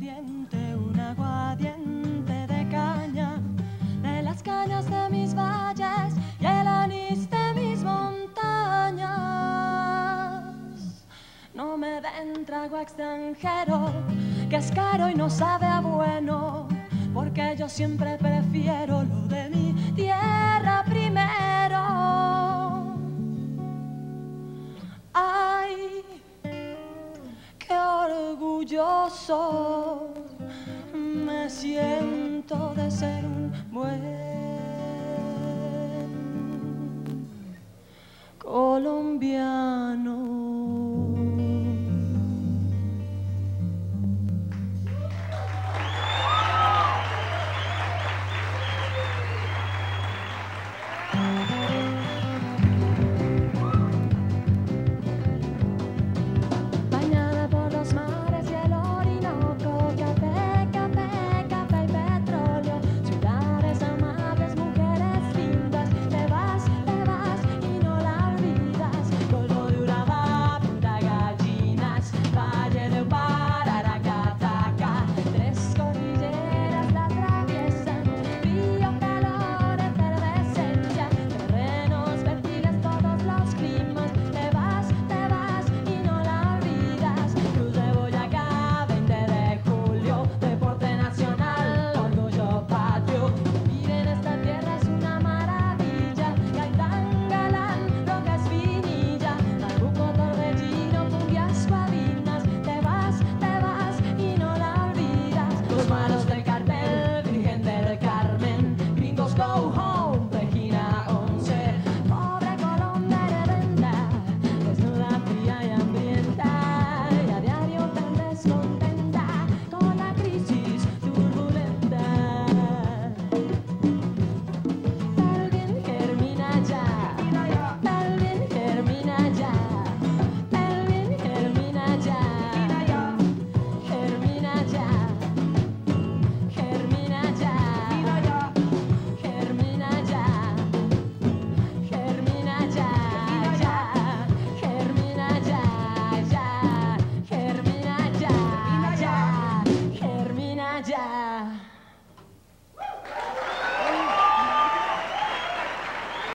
un aguardiente de caña, de las cañas de mis valles y el anís de mis montañas. No me den trago extranjero, que es caro y no sabe a bueno, porque yo siempre prefiero lo de mi tierra primero. Ay, qué orgulloso me siento de ser un buen colombiano.